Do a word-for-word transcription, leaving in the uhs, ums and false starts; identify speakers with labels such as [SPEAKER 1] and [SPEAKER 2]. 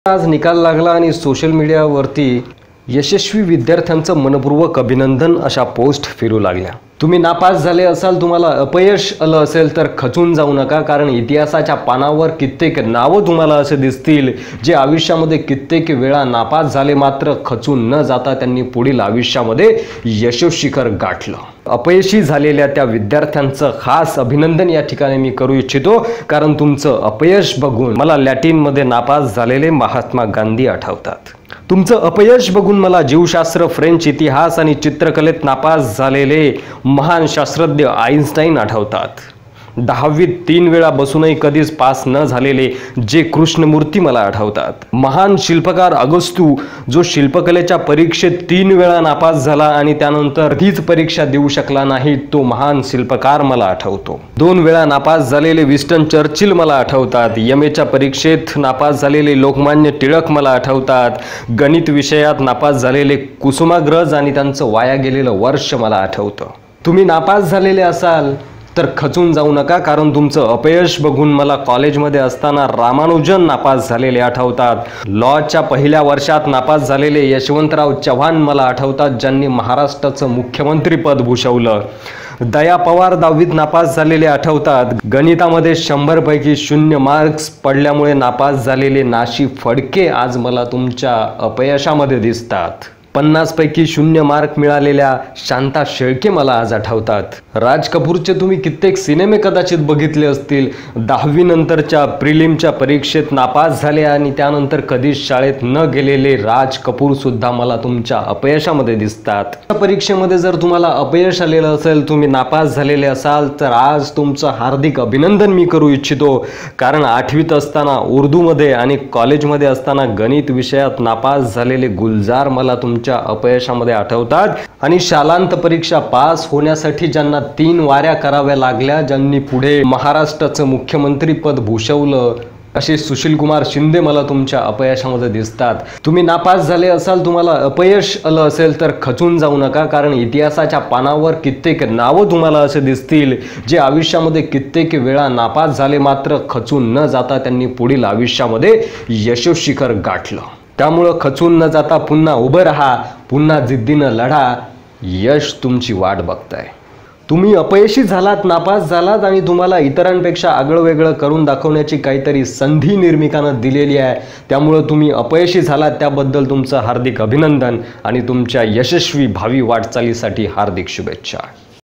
[SPEAKER 1] आज निकाल लागला आणि सोशल मीडियावरती यशस्वी विद्यार्थ्यांचं मनपूर्वक अभिनंदन अशा पोस्ट फिरू लागल्या। तुम्ही नापास झाले असाल, तुम्हाला अपयश आलं असेल तर खचून जाऊ नका, कारण इतिहासाच्या पानावर कित्येक नावं तुम्हाला असे दिसतील जे आयुष्यामध्ये कित्येक वेळा नापास झाले, मात्र खचून न जाता त्यांनी पुढील आयुष्यामध्ये यशस्वी शिखर गाठलं। अपयशी झालेल्या त्या विद्यार्थ्यांचं खास अभिनंदन या ठिकाणी मी करू इच्छितो, कारण तुमचं अपयश बघून मला लॅटिनमध्ये नापास झालेले महात्मा गांधी आठवतात। तुमचं अपयश बघून मला जीवशास्त्र, फ्रेंच इतिहास आणि चित्रकलेत नापास झालेले महान शास्त्रज्ञ आइन्स्टाईन आठवतात। दहावीत तीन वेळा बसूनही कधीच पास न झालेले जे कृष्णमूर्ती मला आठवतात। महान शिल्पकार अगस्तू, जो शिल्पकलेच्या परीक्षेत तीन वेळा नापास झाला आणि त्यानंतर तीच परीक्षा देऊ शकला नाही, तो महान शिल्पकार मला आठवतो। दोन वेळा नापास झालेले विस्टन चर्चिल मला आठवतात। यमेच्या परीक्षेत नापास झालेले लोकमान्य टिळक मला आठवतात। गणित विषयात नापास झालेले कुसुमाग्रज आणि त्यांचं वाया गेलेलं वर्ष मला आठवतं। तुम्ही नापास झालेले असाल तर खचून जाऊ नका, कारण तुमचं अपयश बघून मला कॉलेजमध्ये असताना रामानुजन नापास झालेले आठवतात। लॉच्या पहिल्या वर्षात नापास झालेले यशवंतराव चव्हाण मला आठवतात, ज्यांनी महाराष्ट्राचं मुख्यमंत्रीपद भूषवलं। दया पवार दहावीत नापास झालेले आठवतात। गणितामध्ये शंभर पैकी शून्य मार्क्स पडल्यामुळे नापास झालेले नाशी फडके आज मला तुमच्या अपयशामध्ये दिसतात। पन्नास पैकी शून्य मार्क मिळालेल्या शांता शेळके मला आज आठवतात। राज कपूरचे तुम्ही कित्येक सिनेमे कदाचित बघितले असतील। दहावी नंतरच्या प्रिलिमच्या परीक्षेत नापास झाले आणि त्यानंतर कधीच शाळेत न गेलेले राज कपूर सुद्धा मला तुमच्या अपयशामध्ये दिसतात। या परीक्षेमध्ये जर तुम्हाला अपयश आलेलं असेल, तुम्ही नापास झालेले असाल, तर आज तुमचं हार्दिक अभिनंदन मी करू इच्छितो, कारण आठवीत असताना उर्दूमध्ये आणि कॉलेजमध्ये असताना गणित विषयात नापास झालेले गुलजार मला तुम अपयशामध्ये आठवतात। आणि शालांत परीक्षा पास होण्यासाठी ज्यांना तीन वाऱ्या कराव्या लागल्या, ज्यांनी पुढे महाराष्ट्राचं मुख्यमंत्री पद भूषवलं, असे सुशील कुमार शिंदे मला तुमच्या अपयशामध्ये दिसतात। तुम्ही नापास झाले असाल, तुम्हाला अपयश आलं असेल तर खचून जाऊ नका, कारण इतिहासाच्या पानावर कित्येक नावं तुम्हाला असे दिसतील जे आयुष्यामध्ये कित्येक वेळा नापास झाले, मात्र खचून न जाता त्यांनी पुढील आयुष्यामध्ये यशस्वी शिखर गाठलं। त्यामुळे खचून न जाता पुन्हा उभं राहा, पुन्हा जिद्दीनं लढा, यश तुमची वाट बघताय। तुम्ही अपयशी झालात, नापास झालात आणि तुम्हाला इतरांपेक्षा आगळं वेगळं करून दाखवण्याची काहीतरी संधी निर्मिकानं दिलेली आहे, त्यामुळे तुम्ही अपयशी झालात त्याबद्दल तुमचं हार्दिक अभिनंदन आणि तुमच्या यशस्वी भावी वाटचालीसाठी हार्दिक शुभेच्छा।